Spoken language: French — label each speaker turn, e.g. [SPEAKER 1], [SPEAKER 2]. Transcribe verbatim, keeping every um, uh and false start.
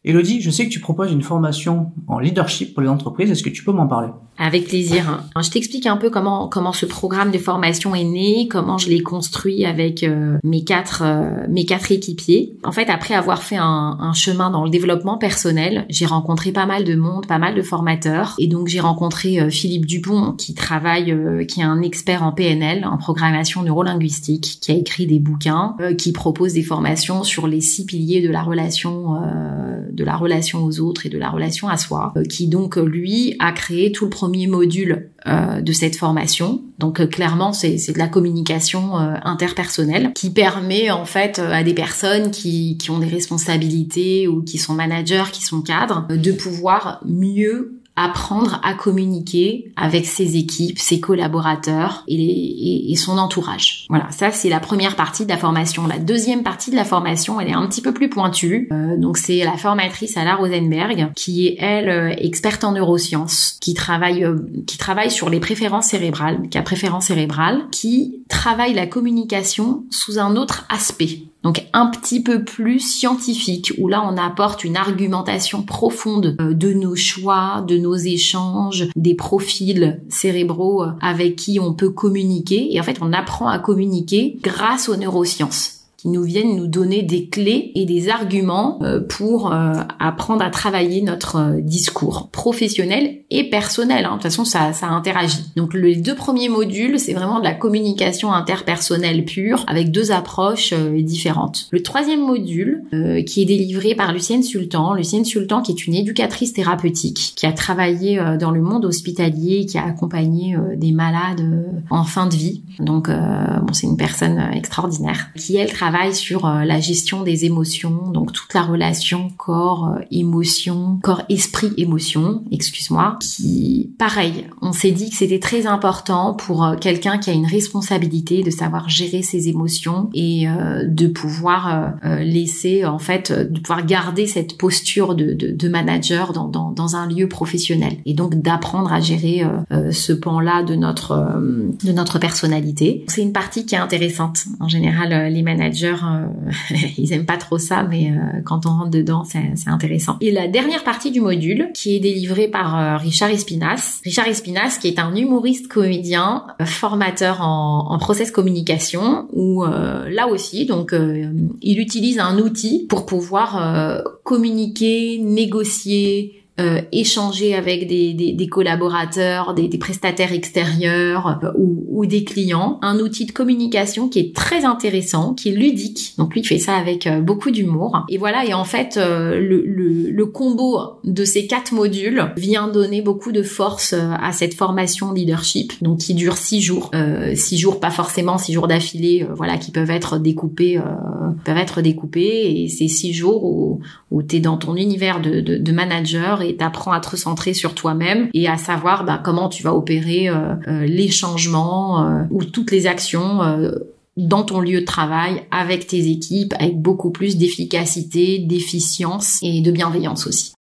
[SPEAKER 1] Elodie, je sais que tu proposes une formation en leadership pour les entreprises. Est-ce que tu peux m'en parler?
[SPEAKER 2] Avec plaisir. Je t'explique un peu comment comment ce programme de formation est né, comment je l'ai construit avec euh, mes quatre euh, mes quatre équipiers. En fait, après avoir fait un, un chemin dans le développement personnel, j'ai rencontré pas mal de monde, pas mal de formateurs, et donc j'ai rencontré euh, Philippe Dupont, qui travaille, euh, qui est un expert en P N L, en programmation neurolinguistique, qui a écrit des bouquins, euh, qui propose des formations sur les six piliers de la relation, euh, de la relation aux autres et de la relation à soi, euh, qui donc lui a créé tout le premier module euh, de cette formation. Donc euh, clairement, c'est, c'est de la communication euh, interpersonnelle qui permet en fait euh, à des personnes qui, qui ont des responsabilités ou qui sont managers, qui sont cadres, euh, de pouvoir mieux apprendre à communiquer avec ses équipes, ses collaborateurs et, les, et, et son entourage. Voilà, ça c'est la première partie de la formation. La deuxième partie de la formation, elle est un petit peu plus pointue. Euh, donc c'est la formatrice Ala Rosenberg, qui est elle euh, experte en neurosciences, qui travaille euh, qui travaille sur les préférences cérébrales, qui a préférence cérébrale, qui travaille la communication sous un autre aspect. Donc un petit peu plus scientifique, où là on apporte une argumentation profonde de nos choix, de nos échanges, des profils cérébraux avec qui on peut communiquer. Et en fait on apprend à communiquer grâce aux neurosciences, qui nous viennent nous donner des clés et des arguments pour apprendre à travailler notre discours professionnel et personnel. De toute façon, ça, ça interagit. Donc, les deux premiers modules, c'est vraiment de la communication interpersonnelle pure, avec deux approches différentes. Le troisième module, qui est délivré par Lucienne Sultan, Lucienne Sultan, qui est une éducatrice thérapeutique, qui a travaillé dans le monde hospitalier, qui a accompagné des malades en fin de vie. Donc, bon, c'est une personne extraordinaire, qui, elle, travaille sur euh, la gestion des émotions, donc toute la relation corps, euh, émotion, corps, esprit, émotion, excuse-moi, qui, pareil, on s'est dit que c'était très important pour euh, quelqu'un qui a une responsabilité de savoir gérer ses émotions et euh, de pouvoir euh, laisser, en fait, de pouvoir garder cette posture de, de, de manager dans, dans, dans un lieu professionnel, et donc d'apprendre à gérer euh, euh, ce pan-là de notre, euh, de notre personnalité. C'est une partie qui est intéressante. En général, euh, les managers Euh, ils aiment pas trop ça, mais euh, quand on rentre dedans, c'est, c'est intéressant. Et la dernière partie du module, qui est délivrée par euh, Richard Espinas. Richard Espinas, qui est un humoriste comédien, euh, formateur en, en process communication, où euh, là aussi, donc, euh, il utilise un outil pour pouvoir euh, communiquer, négocier, Euh, échanger avec des, des, des collaborateurs, des, des prestataires extérieurs euh, ou, ou des clients. Un outil de communication qui est très intéressant, qui est ludique. Donc lui, il fait ça avec euh, beaucoup d'humour. Et voilà, et en fait, euh, le, le, le combo de ces quatre modules vient donner beaucoup de force euh, à cette formation leadership, donc qui dure six jours. Euh, six jours, pas forcément six jours d'affilée, euh, voilà, qui peuvent être découpés, euh, peuvent être découpés. Et c'est six jours où, où t'es dans ton univers de, de, de manager, et t'apprends à te recentrer sur toi-même et à savoir bah, comment tu vas opérer euh, euh, les changements euh, ou toutes les actions euh, dans ton lieu de travail avec tes équipes, avec beaucoup plus d'efficacité, d'efficience et de bienveillance aussi.